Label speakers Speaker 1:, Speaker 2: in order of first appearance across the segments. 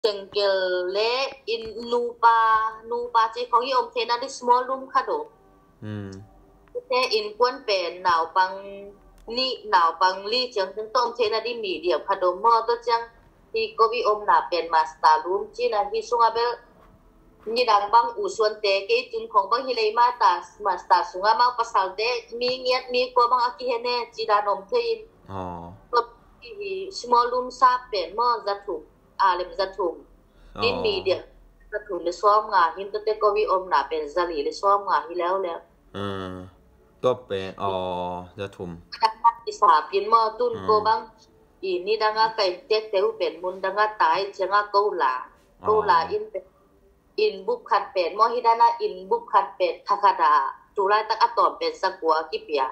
Speaker 1: jungle le in nupa che phong yi om the na di small room kha do te in kwan pen nào bằng ly chẳng từng tôm thế là đi mì điểm khá đồ mơ tôi chẳng thì có bị ôm nạp bên master room chỉ là khi xuống abel như đang băng u xuân tế cái chúng không băng hi lấy mà ta master xuống mà pasal tế mi nghiệt mi qua băng aki hene chỉ đã nôm thế thì small room sa bên mơ giật thủng làm giật thủng đi mì điểm giật thủng để xóa ngà hin tôi tế có bị ôm nạp bên gia lì để xóa ngà hi léo
Speaker 2: ตัวเป็นจะทุ่ม
Speaker 1: อีสาพินมอตุนโกบังอีนี่ดังอาไก่เจ๊เต๋วเป็นมุนดังอาตายเชียงอาเกาหลาอินเป็นอินบุกขัดเป็นมอฮิดานาอินบุกขัดเป็นทาคาดาจุไรตักอัตตอนเป็นสกัวกิเปีย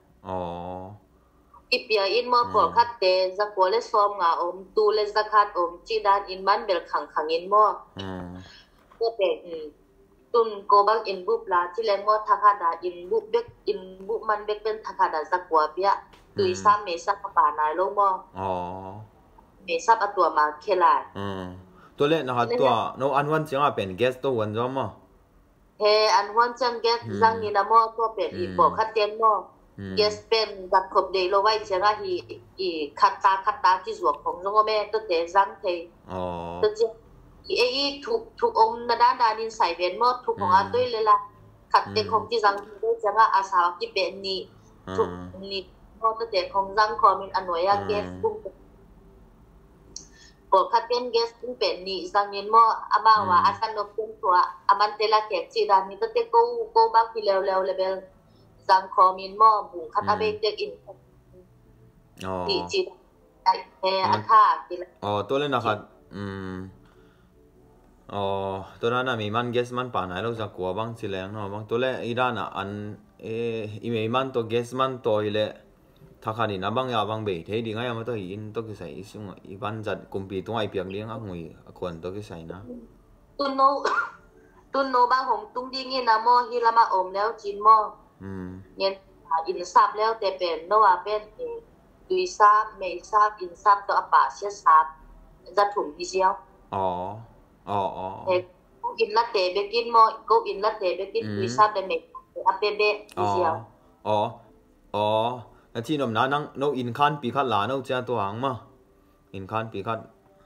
Speaker 1: กิเปียอินมอปอขัดเตสกัวเลซอมงาอมตูเลสกัดอมจีดานอินมันเบลขังอินมอก็เป็นตุนโกบังอินบุบลาที่แรงมอทักฮาดาอินบุบเบกอินบุบมันเบกเป็นทักฮาดาสักกว่าเปียตุยซ้ำเมซับป่านายลงมอเมซับตัวมาเคลาย
Speaker 2: ตัวเล่นนะครับตัวโนอันวันจังเป็นเกสตัววันจอมอ
Speaker 1: อันวันจังเกสจังนี่นะมอตัวเป็นอีบอกคัดเตียนมอเกสเป็นกัดขบเดโลไว้จังอีคัดตาที่สวกของจงแม่ตัวเตจังเทตัวเจ้ถูกองค์นาดานินใส่เวียนมอดถูกของอาด้วยเลยล่ะขัดเด็กของที่จังด้วยจังอาสาที่เป็นนี่ถูกนี่มอดเด็กของจังคอมินอนุญาเกสปุ้งปกขัดเป็นเกสปุ้งเป็นนี่จังเงินมออามาว่าอาสันนกเป็นตัวอามันเตละแขกจีดานี่ตัวเด็กโกบักที่เร็วเลยเบลจังคอมินมอบุงขัดอาเบกเด็กอินนี่จีดาอาค่าที่ละ
Speaker 2: ตัวเล่นนะครับตัวนั้นมีมันเกสมันป่านไหนเราจะกลัวบ้างสิแรงเนาะบางตัวเล่อีด้านอันอีมีมันตัวเกสมันตัวอีเล่ถ้าขาดินะบางอย่างบางเบยเท่ดีไงมันตัวอินตัวกี่ใส่ซึ่งอีบ้านจัดกลุ่มปีตัวไอเปียกเลี้ยงอ่ะงุยควรตัวกี่ใส่นะ
Speaker 1: ตุนโนบางหงตุ้งดีงี้นะมอฮิลามาอมแล้วจินมอเงี้ยอินซับแล้วแต่เป็นโนว่าเป็นดุยซับเมย์ซับอินซับตัวป่าเชียซับจะถุงดีเชียวกูอินลัตเต้เบกินมอกูอินลัตเต้เบกินวิซาเดเมกอัปเปเบดิเซียว
Speaker 2: แล้วที่นมน้านั่งโนอินคันปีคัดหลานโนเจ้าตัวหางมาอินคันปีคัด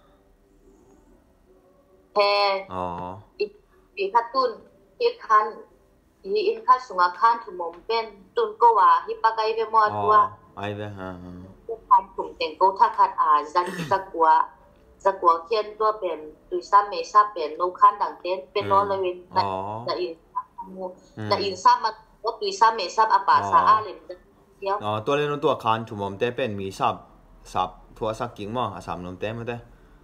Speaker 1: ปีคัดตุนอินคันอินคัดสุงาคันถุงมเป็นตุนก็ว่าฮิปปะไกเบมอตัว
Speaker 2: ไอเบฮะ
Speaker 1: คันถุงแต่งโกทักคัดจันสักกัวเขียนตัวเป็นตุยซ้ำเมซับเป็นโลคันดังเต้นเป็นโนเลวินแต่อินซับมาว่าตุยซ้ำเมซับอาปาซาอาเลมเดียว
Speaker 2: ตัวเล่นตัวคันถุงมเต้เป็นมีซับทัวสักกิ่งมั้งสามนมเต้ไม่ได้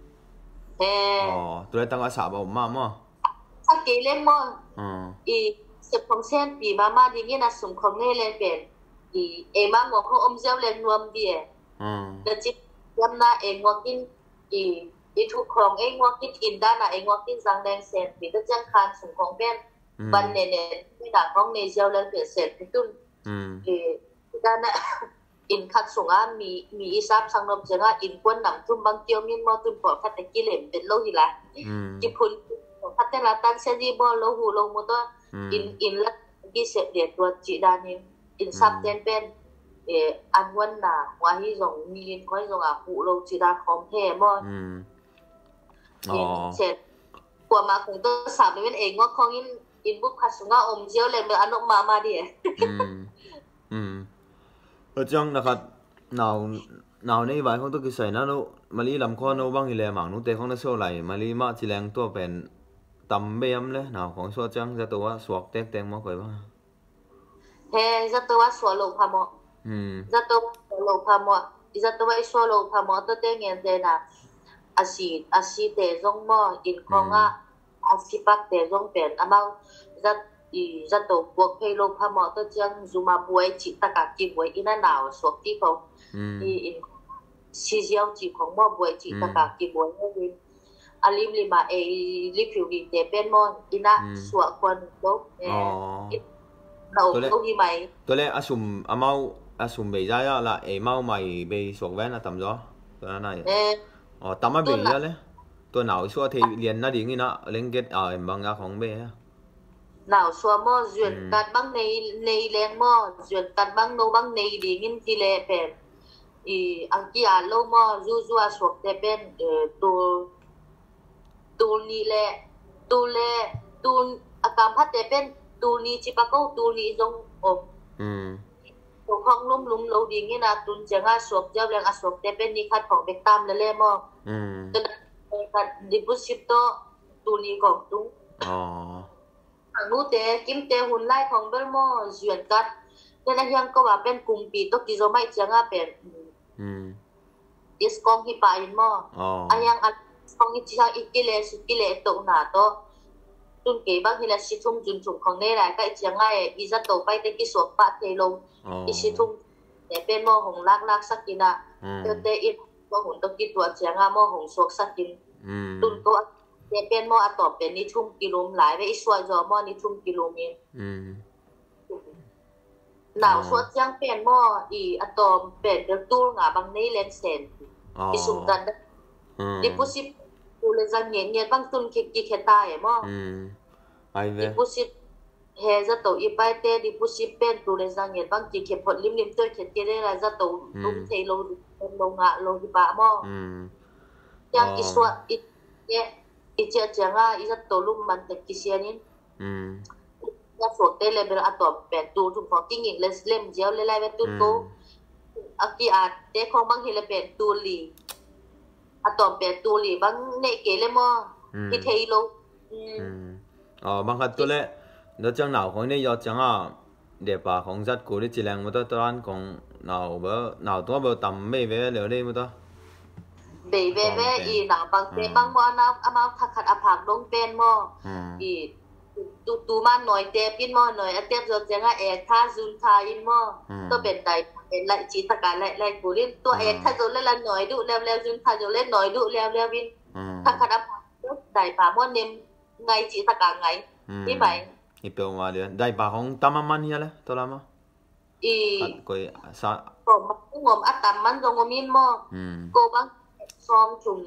Speaker 2: ตัวเล่นตั้งอาสาบ่มากมั้ง
Speaker 1: สักกี่เล่มมั้งอีสิบของเส้นปีมาดีงี้นะสุ่มของเล่นเป็นอีมาหัวของอมเจ้าเล่นรวมเบียเดี๋ยวจิบย้ำหน้าหัวกินอีทุกของว่ากินอินด้านว่ากินสังแดงเสร็จมีก็จ้างคานส่งของเป็นบันเนไม่ด่าของเนเซียวแล้วเปลี่ยนเสร็จพี่ตุ้นด้านอินคัดส่งมีอีซับสังนบเจ้าอินควนนำทุ่มบางเกียวมินมอตุ้นปอดคัดตะกี้เหล่มเป็นโลหิละญี่ปุ่นพัฒนาตันเซจีบอลโลหูโลมุตัวอินละกี่เสร็จเดียตัวจีดานินอินซับเทนเป็นอันวันน่ะว่าที่ส่งมีนค่อยส่งหูเราจีดาคอมแท้บ่เสร็จกว่ามาคงต้องสามเป็นเองว่าของอินบุกคัดสุงาอมเจียวเลยเมื่ออนุมาดิ
Speaker 2: จังนะครับหนาวในวันของตัวกิใส่นะนุมาลีลำคอนุบางอีแลหมังนุเตของนักโซ่ไหลมาลีมาจีแรงตัวเป็นตำเบียมเลยหนาวของชัวจังจะตัวสวกแตงมาก่อยบ้าง
Speaker 1: จะตัวสวโลพามอจะตัวโลพามอจะตัวสวโลพามอตัวเตงเงินเดน่ะอาชีเตจงมออินของอาชีปักเตจงเป็นอามาจะตัวพวกเพลโลพามอตัวจังซูมาบวยจิตตะกะจีบวยอินาหนาวสวกที่เขาอินชีเจียวจีของมอบวยจิตตะกะจีบวยให้วินอาลิมลิมาลิฟิวกิเตเป็นมออินาสวกคนโลเราต้องที่ไหม
Speaker 2: ตัวเล่อาสุมอามาอาสุมเบย์ได้ละเมาใหม่เบย์สวกแว่นอะตำจ้อตัวนั้นไหนตำมาเบย์เยอะเลยตัวหนาวชั่วที่เรียนน่าดีงี้นะเล่นเก็ตเอ็มบางอย่างของเบ้
Speaker 1: หนาวชัวมอจวนกัดบางในแรงมอจวนกัดบางโนบางในดีงินที่เลเป็นอังกี้อาโลมอจู่ๆสวกแต่เป็นตูนี่แหละตูอาการพัดแต่เป็นตูนี่จิปะก็ตูนี่จงอบตัวห้องลุ่มเราดีงี้นะตุนจะง่าสวกเจ้าแรงอสวกแต่เป็นนี่คัดของเบกตามแล้วแหละมอจนกันดิบุชิปโตตูนี่ของตุ้งนูเตกิมเตหุ่นไล่ของเบลมอจวนกัดแต่ละยังก็ว่าเป็นกลุ่มปีตกิโจไม่จะง่าเป็นดิสกองที่ไปมออายังอันกองที่จะอีกกิเลสตกหนาโตตุนเก็บบางทีละชิทุ่มจุนจุ่มของนี่แหละก็จะง่ายอีจะโตไปแต่กิสวกปะเทลงอีชิทุ่มแต่เป็นมอหงลักสักกินะเตอีมอหงตกิตัวจะง่ามอหงสวกสักกินตุนตัวแต่เป็นมออะตอเป็นนิทุ่มกิโลมหลายไปอีส่วนจอมอนิทุ่มกิโลเมตรหนาวสวดยังเป็นมออีอะตอมเป็นเดือดตู้งาบางนี้เลนเซนอีสุ่มกันดิปุสิปูเลจังเงียบางตุนกิเคตายมอดิปุสิเฮจะโตอีไปเตดิปุสิเป็นปูเลจังเงียบางกิเคพดลิมตัวเขตเกเรราจะโตลุมเทโลลงะโลหิบะมอยังอีสวดอีเนี่ยอีเจ้าจังอ่ะอีจะโตลุมมันตะกิเสียนินจะสวดเตเลเบลอะตอมเป็นตูทุกของกิ้งอีกเลสเล่มเจียวเลไลเวตุนโกอากิอาเตของบางทีเลเป็นตูลีอะตอมเป็นตูลีบางเนเกเลมอฮิเทโล
Speaker 2: บางคัดตัวเลเดี๋ยวจังหนาวของนี่ยอดจังอ่ะเดี๋ยวป่าของจัดกูได้จีแรงมาตัวร้านของหนาวเบอหนาวตัวเบอต่ำไม่เว้เหลือได้มาตัว
Speaker 1: เบอีหนังบางเตบางมอน้ำอามาขัดอภากลงเป็นมออีตูมันหน่อยเตปินมอหน่อยเตบจดจังเอกท่าซุนทาอินมอตัวเป็นไตเป็นไรจิตการไรกูเล่นตัวเอกถ้าจดเล่นหน่อยดูแล้วซุนทาจดเล่นหน่อยดูแล้ววินขัดอภากไตป่ามอเนมไงจิตการไงนี่ไหม
Speaker 2: อีเปียวมาเดี๋ยวได้ป่าของตามันนี่แหละตัวละมั้ง
Speaker 1: อี
Speaker 2: ก็สะ
Speaker 1: งมอัตตามันจงมินมอโกบังซ้อมถุ่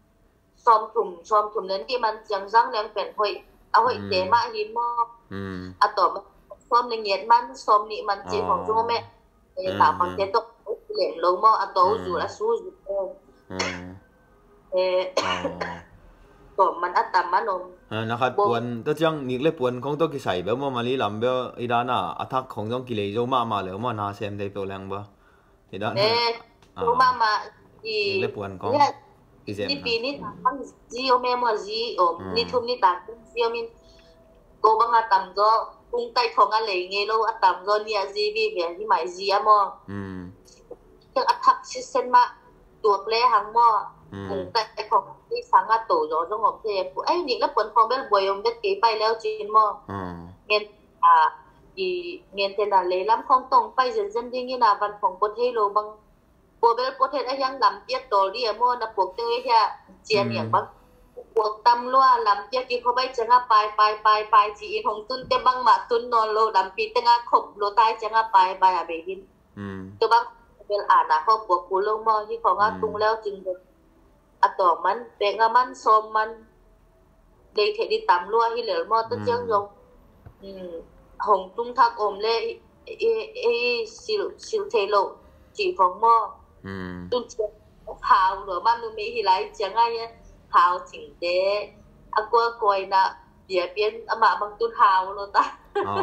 Speaker 1: มนั้นที่มันจังซังแรงเป็นห้อยเอาไว้เตะมาหินมอกอะต่อมาซ้อมในเงียดมันซ้อมนี่มันจีของจุงแม่ถามฟังเตะตกเหลี่ยมลงมออะต่ออยู่ละสู้อยู่ต่อมันอัตตามันน
Speaker 2: นะครับปวนตัวจังนี่เลยปวนของตัวกิใส่แบบว่ามาลีลำแบบอีด้าน่ะอัทักของจังกิเลโจมาเลยว่านาเซมได้ตัวแรงบ่อีด้า
Speaker 1: โจมา
Speaker 2: นี่เลยปวนของ
Speaker 1: นี่ปีนี้ตั้งจีโอเมมอจีโอนี่ทุ่มนี่ต่างจีโอมินโกบังอาตัมก็ปุงไตของอะไรเงี้ยเราอาตัมก็เนี่ยจีบีเบียที่หมายจีอะมอยังอัทักชิเซนมาตัวเล่หังมอปุงไตของที่สังอาโตจอจงหอบเทปไอ้นี่แล้วผลของเบลบวยอมเบ็ดเก๋ไปแล้วจีนมอเงินเงินเทนันเลยล้ำของตรงไปเจนดิ้งนี่นาวันของประเทศโลบังพวกเบลประเทศไอ้ยังลำเจี๊ยตัวเรียมนะพวกเตยแค่เจียนอย่างบ้างพวกตำลัวลำเจี๊ยกี่เขาไปจะง่าไปจีนของตุนเตบังมาตุนนอนโลลำปีเตง่าขบโลตายจะง่าไปอะเบหินตัวบางเบลอ่านนะเขาพวกกูลงมอที่เขาง่าตุงแล้วจึงอะต่อมันเตงามันซอมมันเดยเทดิตำลัวที่เหลือมอตั้งเจียงยงหงตุงทักอมเล่ซิลเทโลจีของมอตุนเชียขาวหรือมันมีที่ไรจะง่ายขาวถึงเด้อะกัวกวยนะเดี๋ยวเปลี่ยนอะมาบางตุนขาวโลตา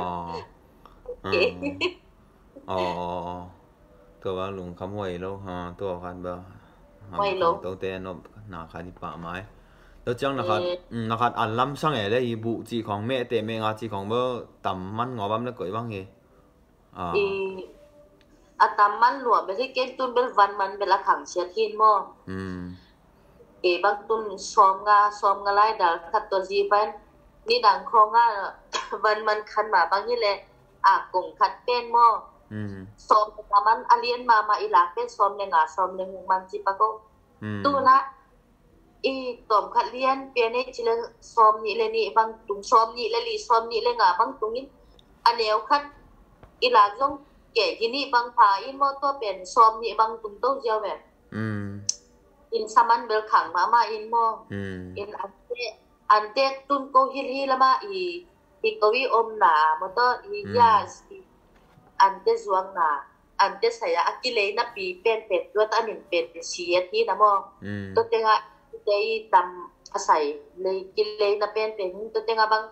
Speaker 2: ตัวว่าลุงคำห้วยแล้วฮะตัวคันเบอร์ตัวเต้นหนาคาที่ป่าไม้แล้วจังนะครับอันล้ำสั่งอะไรอีบุจีของแม่เตะแม่งาจีของเบอร์ต่ำมันงอบ้ามแล้วเกิดบ้างเหรอ
Speaker 1: อาตามมันหลวมไปที่เกณฑ์ตุนเป็นวันมันเป็นละขังเชียทินมอบางตุนซ้อมงาไล่ดาขัดตัวจีเป็นนี่ดังคองง่าวันมันคันหมาบางที่เลยกงขัดเป็นมอซ้อมมันอเลียนมาอีหลังเป็นซ้อมในงาซ้อมในมันจีปะก็ตู้นะต่อมขัดเลียนเปียนี่จิเลซ้อมนี่เลยนี่บางตุงซ้อมนี่เลยลีซ้อมนี่เลยงาบางตุงนี้อันเดียวขัดอีหลังต้องแก่ที่นี่บางผาอีโมตัวเป็นซ้อมนี่บางตุ่มโตเจียวแบบ in saman bel khang mama in mo in ante tun ko hil lama i kowi om na mo to i yas ante zuang na ante saya akile na pi pen to ta nin pen si ti na mo to tenga dei tam asai le kile na pen to tenga bang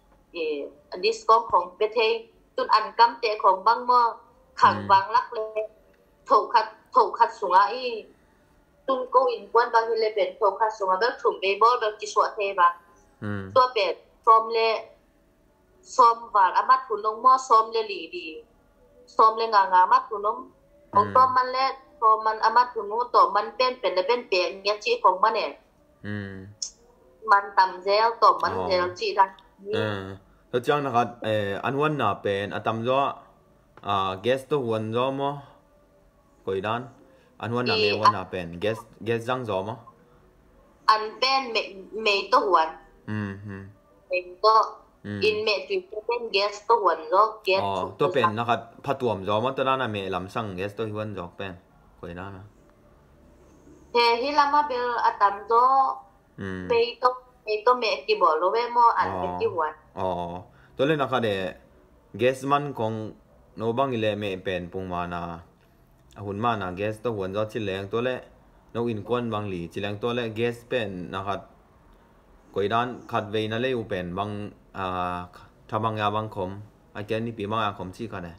Speaker 1: discomของเปเทตุนอันกำเตของบางมอขังบางลักเลยถูกขัดสูงอีตุนกูอินกวนบางทีเลยเป็นถูกขัดสูงแบบถุงเบย์บอลแบบจิสวะเทบะตัวเป็ดซ้อมเลยซ้อมบางอามัดถุนลงมอซ้อมเลยหลีดีซ้อมเลยงามัดถุนลงของตัวมันแลตัวมันอามัดถุนลงตัวมันเป็นเลยเป็นเปียงเงี้ยจีของมันเนี่ยมันต่ำเจลตัวมันเจลจีดัง
Speaker 2: แล้วจังนะครับอันวันน่ะเป็นตำจ้าguest ตัววันจ้ามั้งคุยด้านอันวันน่ะเมวันน่ะเป็น guest จังจ้ามั้ง
Speaker 1: อันเป็นเมตัววันเมตัวอินเมจุดเป็น guest ตัววันจ้า guest
Speaker 2: ตัวเป็นนะครับพัดตัวมจ้ามั้งตัวนั้นน่ะเมลำสั่ง guest ตัววันจ้าเป็นคุยด้านนะ
Speaker 1: เฮ้ยลามาเบลตำจ้าเมตัวเมกี่บ่อรู้ไหมมั้งอันเป็นกี่วัน
Speaker 2: ตัวเล่นนะครับเดguest มันของโนบังอิเลเมเป็นปุ่งมานะหุ่นมานะ guest ตัวหัวจ้าชิเลงตัวเล่โนอินกวนบางหลีชิเลงตัวเล่ guest เป็นนะครับกุยด้านขัดเวนั่นเลยอุเป็นบางทำบางยาบางคมไอ้แกนี่ปีบางยาคมชี้กันเลย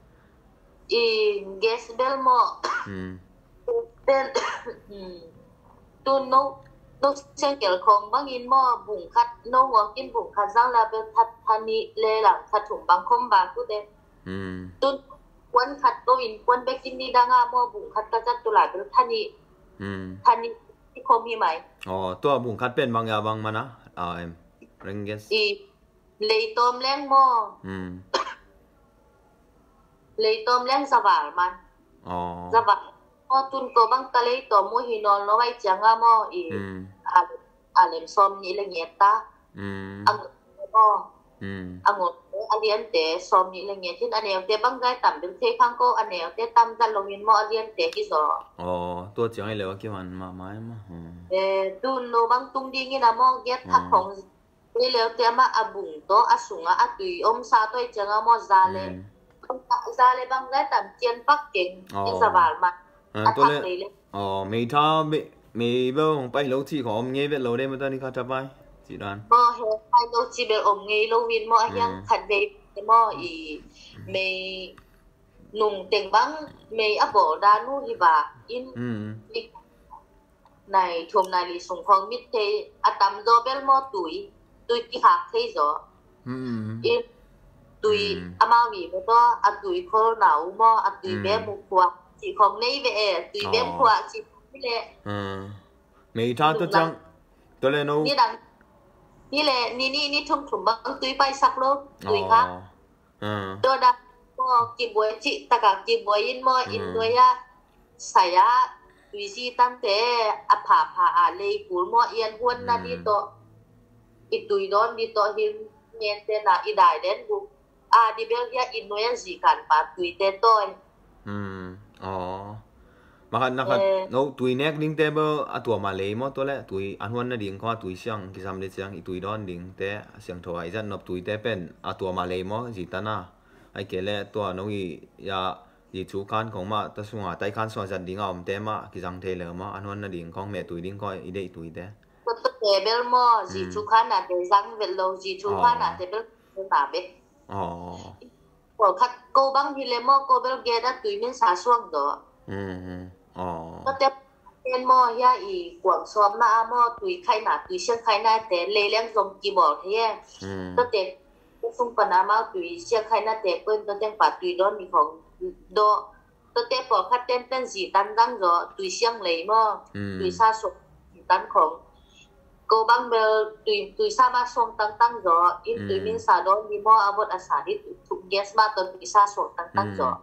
Speaker 1: guest เบลโมเป็นตัวโนเช่นเกี่ยวกับบางอินหม้อบุ๋งคัดโนหัวกินบุ๋งคัดสร้างแล้วเป็นทันนี้เลยหลังคัดถุงบางคมบางกูเด้ตุนวันคัดตัวอินวันไปกินนี่ดังอ่ะหม้อบุ๋งคัดกระจัดตุลาเป็นทันนี้ที่คมมีไหม
Speaker 2: ตัวบุ๋งคัดเป็นบางยาบางมานะเรงเกส
Speaker 1: เลยต้มแรงหม้อเลยต้มแรงสว่างมันสว่างมอตุนตัวบางตะเลยตัวมูหินอนแล้วไว้จังอ่ะมอเลมซอมนี่ละเงียตาอังมออังอันเดียนเตะซอมนี่ละเงียที่อันเดียวเตะบางไงต่ำเป็นเทข้างก็อันเดียวเตะต่ำจันลงยินมออันเดียนเตะที่สอ
Speaker 2: ตัวจังไอ้เลวกี่วันมาไม้มา
Speaker 1: ตุนโนบางตุงดีงี้นะมอเก็ตทักของนี่เลวเตะมาอบุงโตอสุงอ่ะตุยอมซาตัวจังอ่ะมอซาเลยบางไงต่ำเจียนปักเก่งที่สบายมา
Speaker 2: ตัวเล่ไม่ท้าไม่เบ้องไปโลที่ของเงี้ยเวลโลได้มาตอนนี้เขาจะไปจีดัน
Speaker 1: บ่เฮไปโลที่เบลเงี้ยโลวินมอยังขัดเดย์มอไม่นุ่งเต็งบังไม่อับดานูฮิบะอินในทุ่มนาลีส่งของมิดเทอตัมโดเบลมอตุยที่หักเทจออินตุยอามาวีมันก็อัตุยโคโรนาอุมออัตุยเบมุกวจีของในเวตุยเบมขวาจีนี่แหละ
Speaker 2: ไม่ท้าตัวจังตัวเลยนู้
Speaker 1: นี่ดังนี่แหละนี่ทุ่มบางตุยไปสักโลตุยครับตัวดังก็จีบวยจีตะกะจีบวยอินมออินตัวยาสายะตุยจีตั้งแต่อภาเลยกูมอเอียนวนนาดีโตอิตุยดอนดีโตหิมเงียนเตน่าอีได้เด่นบุดิเบลยาอินโนยันจีกันปาตุยเตโต้
Speaker 2: มาคันนะครับเราตุยเน็กดิ้งเตเบอร์ตัวมาเลยมั้งตัวแรกตุยอันวันนั้นดิ้งก็ตุยเสียงกิจกรรมเสียงตุยดอนดิ้งเตเสียงถอยจันนบตุยเตเป็นตัวมาเลยมั้งจีตันนะไอ้เกล้ตัวน้องยาจีชูคันของมาตัสงาไต้คันส่วนจันดิ้งเอาเตมากิจกรรมเทเลมั้งอันวันนั้นดิ้งของแม่ตุยดิ้งก็อีเดตุยเต
Speaker 1: ก็ตัวเตเบลมั้งจีชูคันน่ะเดซังเวลโลจีชูคันน่ะเตเบลตาเบก็คัดโกบังฮิเลมอโกเบลเกดตุยมินสาช่วงดอก็จะเป็นมอยาอีกวางซ้อมหน้ามอตุยไข่หนาตุยเชียงไข่หน้าแต่เลยเลี้ยงลมกี่บอกเท่ก็เด็กซุ่มปนามาตุยเชียงไข่หน้าแต่เปิ้นก็แจ้งป่าตุยดอนมีของดอก็เตะปอคัดเต้นเป็นสีตันตั้งรอตุยเชียงเลยมอตุยซาสกสีตันของโกบังเบลตุยซามาส่งตั้งรออินตุยมินซาดอนมีมออาวุธอาสาดิถูกเกสมาตอนตุยซาสกตั้งรอ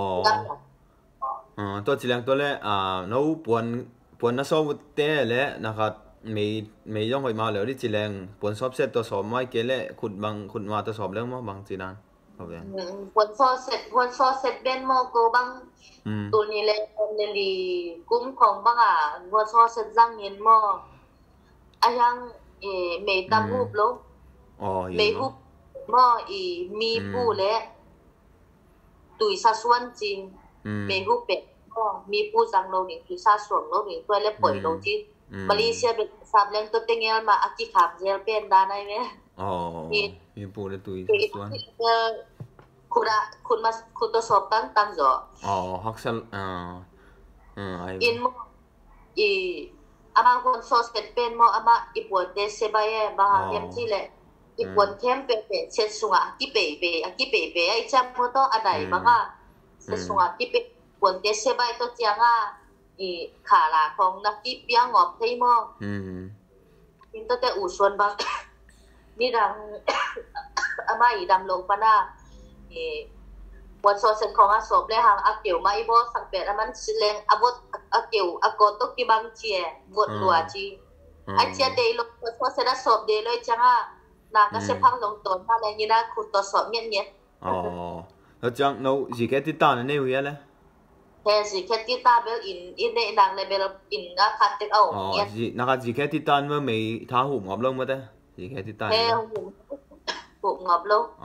Speaker 2: ตัวจีแรงตัวเล่นู้ปวนนักสอบเตะเล่นะครับไม่ย่องไปมาเลยที่จีแรงปวนสอบเสร็จตัวสอบไม่เกล้ขุดมาตัวสอบเรื่องมั้งบางจีนั้นเขาเป็น
Speaker 1: ควรซอเสร็จเป็นโมโกบังตัวนี้แหละเนลีกุ้มของบังอ่ะควรซอเสร็จจังเงินโมอายังเมตามูบลงเมหุบโมมีผู้และตุยซาส่วนจริงเมหุบเป็ดมีผู้จังโลหนิงตุยซาส่วนโลหนิงตัวและป่วยโลที่มาเลเซียเป็นสามแรงตัวเต็งเงลมาอากิขับเจลเป็นได้ไหม
Speaker 2: มีผู้และตุยส่วน
Speaker 1: คุณตัวสอบตั้งจ่อ
Speaker 2: ฮักเซล
Speaker 1: อินโมอามาคนโซสเป็นโมอามาอีปวดเดซบายบาเทียมที่แหละอีปวดเทียมเป็นเช็ดสุงอ่ะกี่เป๋ไอ้จำพอต้องอะไรบ้างอ่ะเช็ดสุงอ่ะกี่เป๋ปวดเดซบายตัวเจียงอ่ะขาหลาของนักกีฬางอบที่โมอินตัวแต่อู่ส่วนบางนี่ดังอามาอีดำลงปะหน้าวันโซเซนของอาศพเลยหางอาเกียวมาอีโบสังเกตมันสิเลงอาบดอาเกียวอากตกที่บางเชียบดลัวจีไอเชียเดย์ลงวันโซเซนอาศพเดย์เลยจังอ่ะนางก็เสพังลงตนมาเลยนี่นะคุณตัวสอบเงี้ย
Speaker 2: แล้วจังเราจีแค่ติดตามในวิวเลย
Speaker 1: แค่จีแค่ติดตามเบลอินในนางในเบลอินก็คัดเต็กเอา
Speaker 2: เงี้ยนะคะจีแค่ติดตามเมื่อไม่ท้าหุ่มงอบลงมาได้จีแค่ติดตาม
Speaker 1: แค่หุ่มงอบลง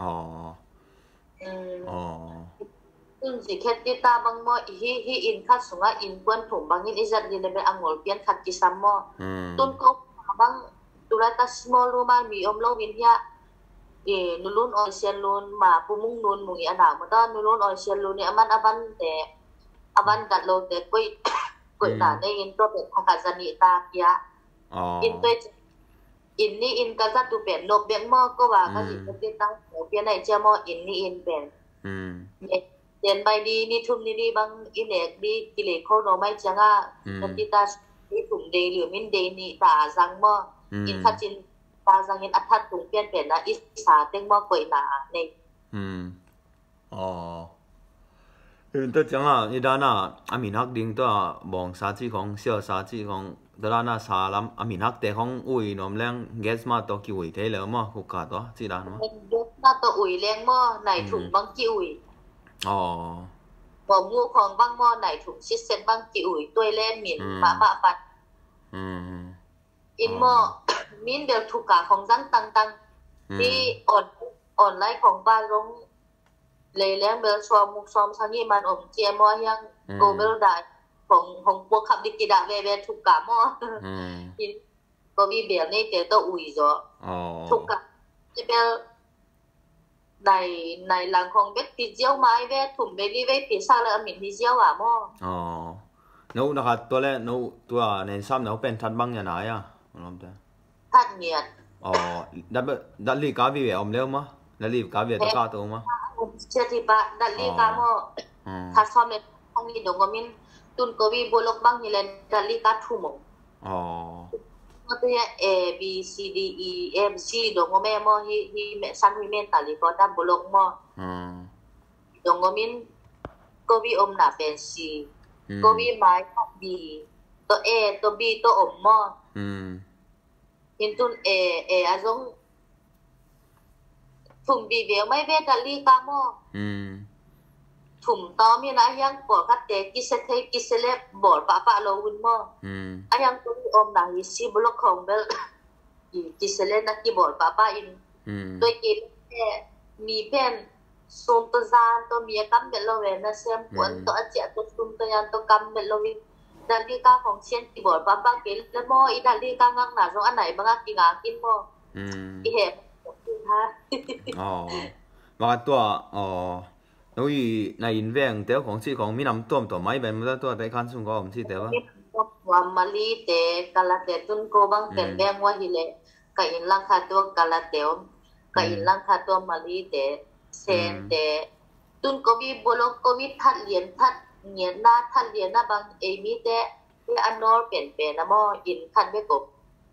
Speaker 1: ซึ่งสิแค่ติดตาบางมอฮีอินคัดสูงอินกวนถุงบางยินอิจัดดีเลยเป็นอังโงลเปียนคัดกิซัมมอตุนก็บางตุลาตัสมอลูมามีอมโลวินเฮียนุลุนออยเชียนลุนมาปุมุงนุนมุงอีอันดามันก็นุลุนออยเชียนลุนเนี่ยมันอบันแต่อบันกัดโลแต่กุยหนาในอินตัวเป็นของกัจจานิตาเปียอินตัวอินนี่อินก็จะดูเป็นนกเบี้ยมอก็ว่าก็สิเป็นติดตั้งหัวเปียในเจ้ามออินนี่อินเป็นเรียนไปดีนี่ทุ่มนี่บางอินเอกดีกิเลสเขาโนไม่จังอ่ะปฏิตาที่ถุงเดหรือมินเดนี่ตาจังมออินคัดจินตาจังอินอัฐถุงเปลี่ยนเป็นนะอิสาเต็งมอกวยหนาใน
Speaker 2: ตัวจังอ่ะนี่ด้านน่ะอามินักดิ้งตัวบองสาจีของเสี่ยวสาจีของด้านน่ะสาลำอามินักแต่ของอุ้ยน้องแรงเกสมาตัวกี่อุ้ยเท่เลยมั้งคุกกาตัวจีด้านมั้ง
Speaker 1: เกสมาตัวอุ้ยแรงมั้งในถุงบางกี่อุ้ยบ่มูของบางมอไหนถุงชิดเซนบางกี่อุ้ยตัวเล่นหมิ่นมาบะปัดอินมอมินเบลทุกกาของจังตังที่อ่อนไลน์ของบ้านลงเลยเลี้ยงเบลชอมมุกซอมชังยี่มันอมเจียมอยังโกเบลได้ของพวกขับดิกิดาเวทุกกามออินก็มีเบลนี่เตตัวอุ้ยจ้ะทุกกาจะเบลในหลังของเบ็ดปีเจียวไม้เวทถุ่มเบลี่เวทปีซ่าแล้วมินที่เจียวอ่ะมอ
Speaker 2: นู้นะครับตัวแรกนู้ตัวในซ้ำนู้เป็นทัดบังยังไงอ่ะน้องเต้
Speaker 1: ทัดเงียด
Speaker 2: ดัดลีกาวิเวอมเลี้ยวมั้ยดัดลีกาวิเวตกาตัวมั้ย
Speaker 1: เชื่อที่ปะดัดลีกามอทัดซ้อมเลยทั้งนี้ดงก็มินตุนก็วีโบลกบังนี่แหละดัดลีกาทุ่มก็ตัวA B C D E F G ดงก็แม่มอฮีซันวิเมนตาลีก็ดับโบลกมอดงก็มินก็วีอมหนาเป็น C ก็วีไม้ก็ B ตัว A ตัว B ตัวอมมออินตุน A อาจงถุง B เวลไม่เวดัลลีกามอถุงตอมีนะยังปวดคัดเตกิเซเทกิเซเลบบอดปะโลวินมออายังตัววีอมหนาฮิซีบล็อกของเบลกิเซเลนักกีบอดปะอินตัวกินมีเพนซุมตัวซานตัวมีกัมเบลโลเวนนะเซมปวนตัวอาเจียตัวซุมตัวยันตัวกัมเบลโลวินดัลลีกาของเชียนกีบอร์ดปะกินแล้วมออีดัลลีกางังหนาตรงอันไหนบ้างกินมออีเห็บ
Speaker 2: ว่าตัวนู้ยในอินเวงเต๋อของที่ของมีน้ำต้มตัวไม้เป็นมันตัวแต่คันสุ่งก็ผมที่เต๋อ
Speaker 1: ว่ามาลีเตกาลาเตตุนโกบังเป็นแบงว่าฮิเลกะอินลังคาตัวกาลาเตวกะอินลังคาตัวมาลีเตเซนเตตุนโกวีโบโลโกวีทัดเหรียญทัดเงียนหน้าทัดเหรียญหน้าบางเอมีเตอันนอร์เปลี่ยนเป็นนะมออินทัดไม่กบ